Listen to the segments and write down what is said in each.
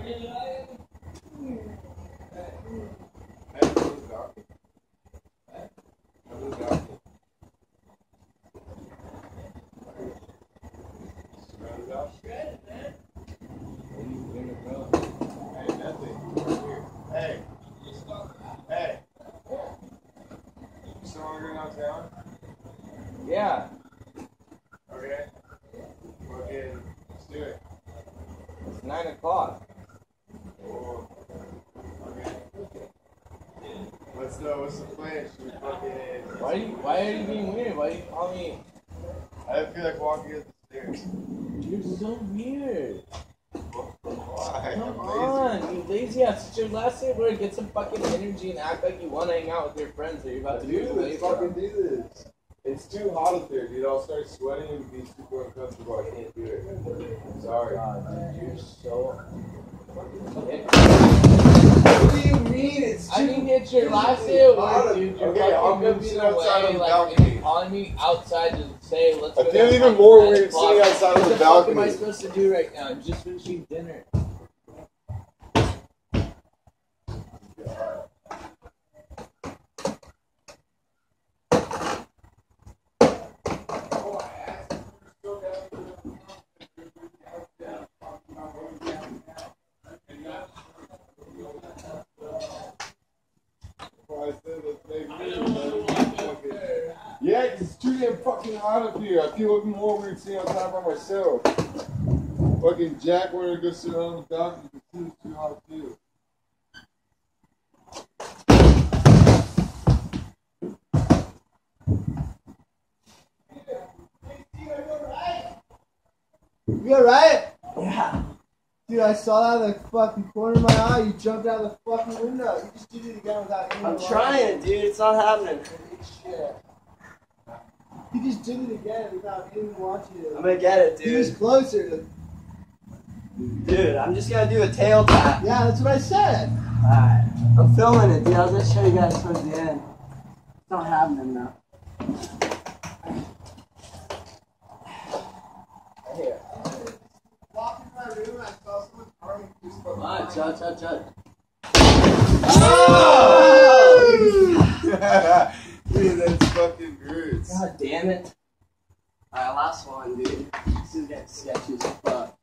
Yeah. Okay. Okay. Let's do it. It's 9 o'clock. Oh. Okay. What's the plan? Should we fucking... Why are you being weird? Why are you calling me? I feel like walking up the stairs. You're so weird. Why? Come on, you lazy ass. It's your last day of work. Get some fucking energy and act like you want to hang out with your friends that you're about to Dude, let's fucking do this. It's too hot up there, dude. I'll start sweating and be super uncomfortable. I can't do it. I'm sorry. God, dude, you're so... What do you mean? It's too... I mean, it's your last day of work, dude. You're okay, I'll fucking go sit moving outside away. on the Like, balcony. and you're calling me outside to say, let's go I feel down even to more 10 weird o'clock. sitting outside on the What the fuck am I balcony. supposed to do right now? I'm just finishing dinner. Yeah, it's too damn fucking hot up here. I feel even more weird sitting outside by myself. Fucking Jack wanted to go sit on the balcony because it's too hot too. You alright? Yeah. Dude, I saw that in the fucking corner of my eye. You jumped out of the fucking window. You just did it again without any I'm trying, dude. It's not happening. Shit. You just did it again without anyone watching it. I'm gonna get it, He was dude. closer to... Dude, I'm just gonna do a tail tap. Yeah, that's what I said. Alright. I'm filming it, dude. I was gonna show you guys towards the end. It's not happening now. Here. Walking in my room, I saw someone arming this fucking... Come on, chug. Oh! Dude, that's fucking hurts. God damn it. Alright, last one, dude. This is getting sketchy as fuck.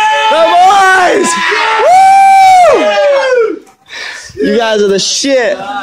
You guys are the shit.